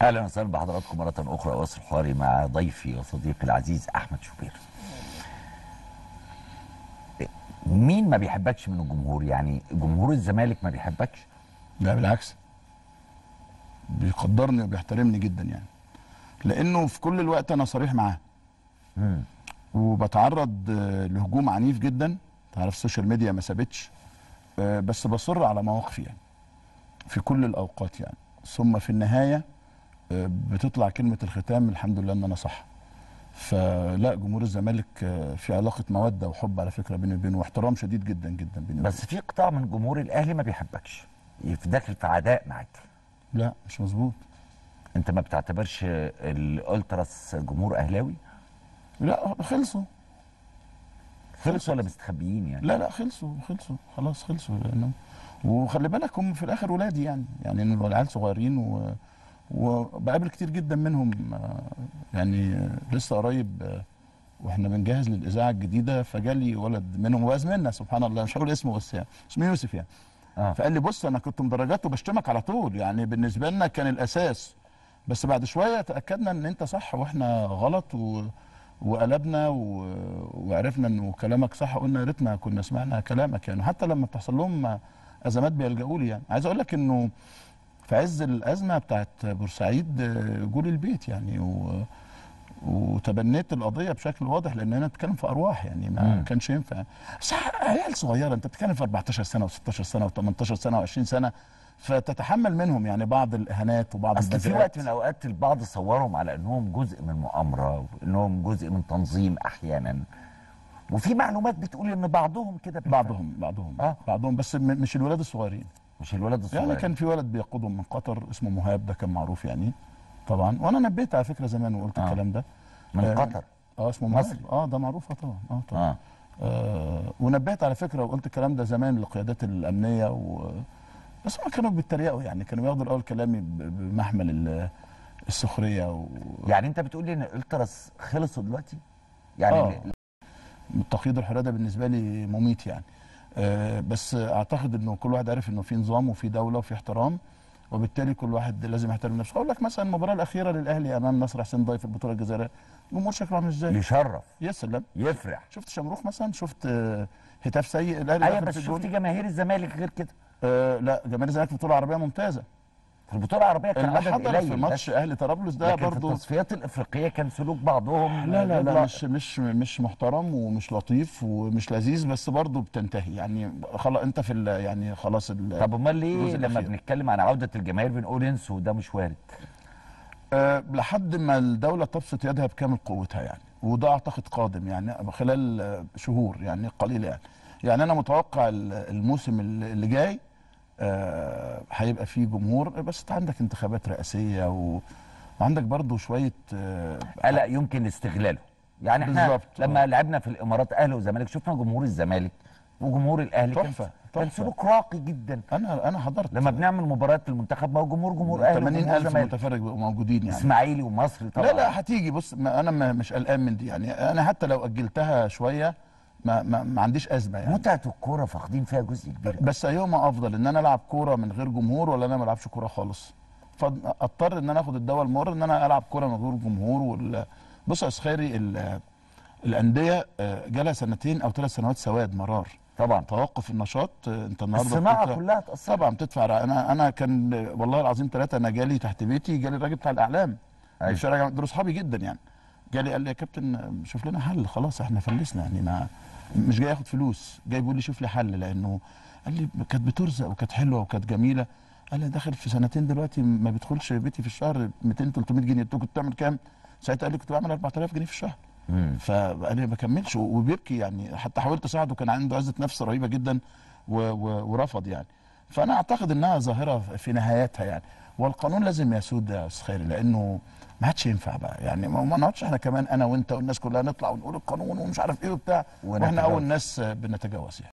اهلا وسهلا بحضراتكم مره اخرى. اواصل حواري مع ضيفي وصديقي العزيز احمد شوبير. مين ما بيحبكش من الجمهور؟ يعني جمهور الزمالك ما بيحبكش؟ لا بالعكس، بيقدرني وبيحترمني جدا يعني، لانه في كل الوقت انا صريح معاه. وبتعرض لهجوم عنيف جدا. تعرف السوشيال ميديا ما سابتش، بس بصر على مواقفي يعني في كل الاوقات يعني. ثم في النهايه بتطلع كلمه الختام الحمد لله ان انا صح. فلا، جمهور الزمالك في علاقه موده وحب على فكره بيني وبينه، واحترام شديد جدا جدا بيني وبينه. بس في قطاع من جمهور الاهلي ما بيحبكش، داخل في عداء معاك. لا مش مظبوط. انت ما بتعتبرش الالتراس جمهور اهلاوي؟ لا خلصوا ولا مستخبيين يعني؟ لا خلصوا خلاص خلصوا. لانه وخلي بالك هم في الاخر ولادي يعني العيال صغيرين وبقابل كتير جدا منهم. يعني لسه قريب واحنا بنجهز للاذاعه الجديده فجالي ولد منهم وازمنا سبحان الله، مش هقول اسمه بس يعني اسمه يوسف يعني. فقال لي بص انا كنت مدرجات وبشتمك على طول، يعني بالنسبه لنا كان الاساس، بس بعد شويه تاكدنا ان انت صح واحنا غلط وقلبنا وعرفنا انه كلامك صح، قلنا يا ريتنا كنا سمعنا كلامك يعني. حتى لما بتحصل لهم ازمات بيلجأوا لي يعني. عايز اقول لك انه في عز الازمه بتاعت بورسعيد جولي البيت يعني وتبنيت القضيه بشكل واضح، لان انا بتكلم في ارواح يعني ما كانش ينفع. بس عيال صغيره، انت بتتكلم في 14 سنه و16 سنه و18 سنه و20 سنه، فتتحمل منهم يعني بعض الاهانات وبعض اصل البذاءات. في وقت من الاوقات البعض صورهم على انهم جزء من مؤامره وانهم جزء من تنظيم احيانا، وفي معلومات بتقول ان بعضهم كده بعضهم بس مش الولاد الصغيرين. مش الولاد الصغيرين يعني كان في ولد بيقودهم من قطر اسمه مهاب، ده كان معروف يعني طبعا، وانا نبهت على فكره زمان وقلت الكلام ده. من قطر؟ اسمه مهاب. ده معروف طبعا. طبعا. ونبهت على فكره وقلت الكلام ده زمان للقيادات الامنيه بس هم كانوا بيتريقوا يعني، كانوا بياخدوا الاول كلامي بمحمل السخريه يعني انت بتقول لي ان الالتراس خلصوا دلوقتي؟ يعني تقييد الحريه ده بالنسبه لي مميت يعني. بس اعتقد انه كل واحد عارف انه في نظام وفي دوله وفي احترام، وبالتالي كل واحد لازم يحترم نفسه. اقول لك مثلا المباراه الاخيره للاهلي امام نصر حسين ضاي في البطوله الجزائريه، الجمهور شكله عامل ازاي؟ يشرف، يا سلام، يفرح. شفت شمروخ مثلا، شفت هتاف سيء الاهلي. ايوه بس شفت جماهير الزمالك غير كده. لا جماهير الزمالك في بطوله عربيه ممتازه. في البطوله العربيه كان اللي عدد حضر قليل في ماتش اهلي طرابلس ده برضه. في التصفيات الافريقيه كان سلوك بعضهم لا مش محترم ومش لطيف ومش لذيذ، بس برضه بتنتهي يعني. خلاص انت في يعني خلاص. طب امال ليه لما بنتكلم عن عوده الجماهير بنقول انسوا وده مش وارد؟ لحد ما الدوله تبسط يدها بكامل قوتها يعني، وده اعتقد قادم يعني خلال شهور يعني قليله يعني انا متوقع الموسم اللي جاي هيبقى فيه جمهور، بس انت عندك انتخابات رئاسيه وعندك برضو شويه قلق يمكن استغلاله يعني. احنا لما لعبنا في الامارات اهلي وزمالك شفنا جمهور الزمالك وجمهور الاهلي تحفه كان سلوك راقي جدا. انا حضرت لما بنعمل مباريات للمنتخب ما هو جمهور اهلي 80,000 متفرج موجودين يعني. اسماعيلي ومصري طبعا. لا هتيجي. بص انا مش قلقان من دي يعني. انا حتى لو اجلتها شويه ما عنديش ازمه يعني. متعه الكوره فاقدين فيها جزء كبير. بس ايهما افضل، ان انا العب كوره من غير جمهور ولا انا ما العبش كوره خالص؟ فاضطر ان انا اخد الدواء المر ان انا العب كوره من غير جمهور. بص يا اسخيري، الانديه جالها 2 أو 3 سنوات سواد مرار طبعا، توقف النشاط. انت النهارده الصناعه كلها اتاثرت طبعا. بتدفع. انا كان والله العظيم 3 انا جالي تحت بيتي، جالي الراجل بتاع الاعلام في الشارع، دول اصحابي جدا يعني. جالي قال لي يا كابتن شوف لنا حل، خلاص احنا فلسنا يعني. مش جاي ياخد فلوس، جاي بيقول لي شوف لي حل، لانه قال لي كانت بترزق وكانت حلوه وكانت جميله. قال لي داخل في 2 دلوقتي ما بيدخلش بيتي في الشهر 200 300 جنيه. انت كنت بتعمل كام؟ ساعتها قال لي كنت بعمل 4000 جنيه في الشهر. فقال لي ما بكملش وبيبكي يعني. حتى حاولت اساعده، كان عنده عزه نفس رهيبه جدا ورفض يعني. فانا اعتقد انها ظاهره في نهايتها يعني، والقانون لازم يسود يا استاذ خيري، لانه ما عادش ينفع بقى يعني. ما نقعدش احنا كمان انا وانت والناس كلها نطلع ونقول القانون ومش عارف ايه وبتاع، واحنا اول ناس بنتجاوز يعني.